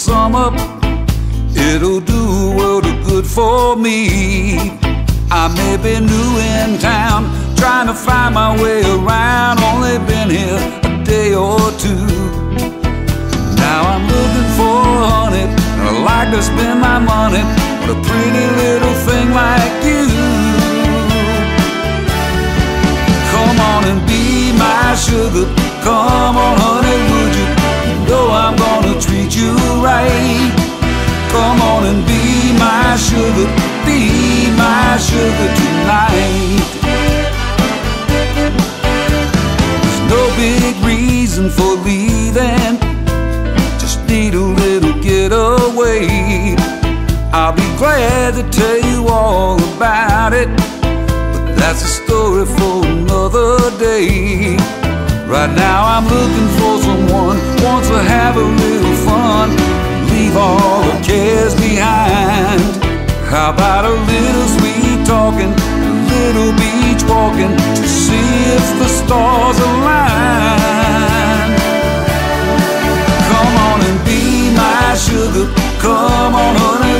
summer. It'll do a world of good for me. I may be new in town, trying to find my way around. Only been here a day or two. Now I'm looking for honey, and I like to spend my money on a pretty little thing like you. Come on and be my sugar. Come on, honey, would you? You know I'm gonna treat you right. Come on and be my sugar, be my sugar tonight. There's no big reason for leaving, just need a little getaway. I'll be glad to tell you all about it, but that's a story for another day. Right now I'm looking for someone who wants to have a little fun, leave all the cares behind. How about a little sweet talking, a little beach walking, to see if the stars align. Come on and be my sugar. Come on, honey,